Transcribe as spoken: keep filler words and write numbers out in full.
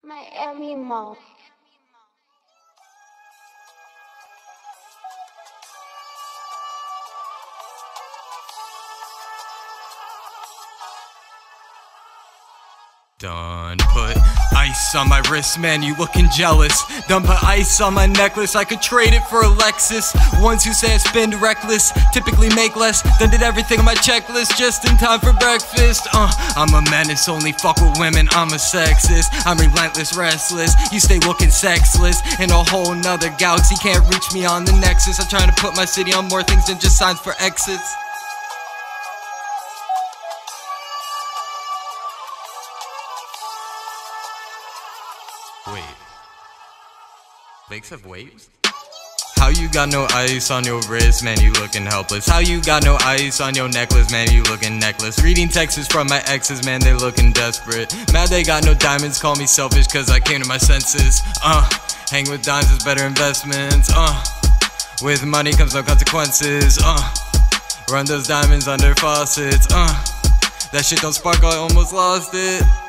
MiamiMal. Done put ice on my wrist, man, you looking jealous. Done put ice on my necklace, I could trade it for a Lexus. Ones who say I spend reckless typically make less. Done did everything on my checklist just in time for breakfast. Uh, I'm a menace, only fuck with women, I'm a sexist. I'm relentless, restless, you stay looking sexless. In a whole nother galaxy, can't reach me on the nexus. I'm trying to put my city on more things than just signs for exits. Wait, lakes have waves? How you got no ice on your wrist, man, you looking helpless. How you got no ice on your necklace, man, you looking necklace. Reading texts from my exes, man, they looking desperate. Mad they got no diamonds, call me selfish cause I came to my senses. Uh, hang with dimes is better investments. Uh, with money comes no consequences. Uh, run those diamonds under faucets. Uh, that shit don't sparkle, I almost lost it.